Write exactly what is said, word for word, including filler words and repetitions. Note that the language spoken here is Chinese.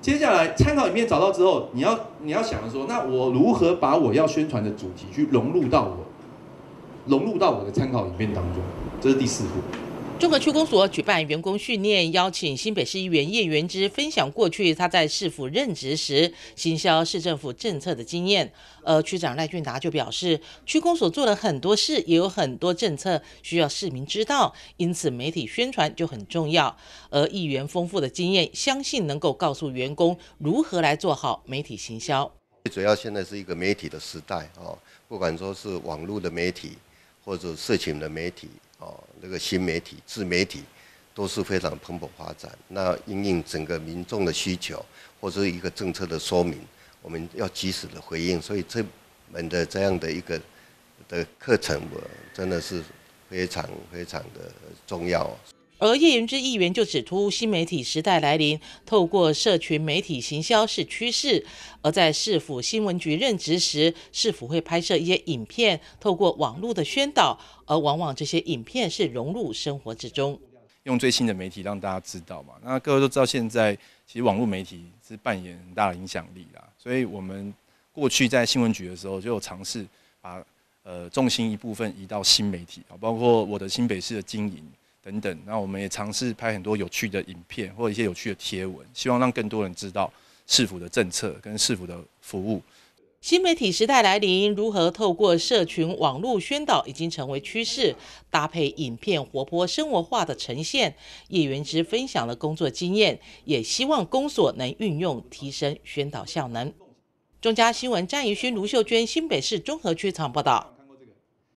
接下来参考影片找到之后，你要你要想的说，那我如何把我要宣传的主题去融入到我融入到我的参考影片当中，这是第四步。 中和区公所举办员工训练，邀请新北市议员叶元之分享过去他在市府任职时行销市政府政策的经验。而区长赖俊达就表示，区公所做了很多事，也有很多政策需要市民知道，因此媒体宣传就很重要。而议员丰富的经验，相信能够告诉员工如何来做好媒体行销。 最主要现在是一个媒体的时代哦，不管说是网络的媒体，或者社群的媒体。哦，那个新媒体、自媒体都是非常蓬勃发展。那因应整个民众的需求，或者一个政策的说明，我们要及时的回应。所以这门的这样的一个的课程，我真的是非常非常的重要。 而叶元之议员就指出，新媒体时代来临，透过社群媒体行销是趋势。而在市府新闻局任职时，市府会拍摄一些影片，透过网络的宣导，而往往这些影片是融入生活之中， 用最新的媒体让大家知道嘛。那各位都知道，现在其实网络媒体是扮演很大的影响力啦，所以我们过去在新闻局的时候，就有尝试把呃重心一部分移到新媒体，包括我的新北市的经营。等等，那我们也尝试拍很多有趣的影片或一些有趣的贴文，希望让更多人知道市府的政策跟市府的服务。 新媒体时代来临，如何透过社群网络宣导已经成为趋势，搭配影片活泼生活化的呈现。叶元之分享了工作经验，也希望公所能运用提升宣导效能。中嘉新闻詹怡勋、卢秀娟，新北市中和区采访报道。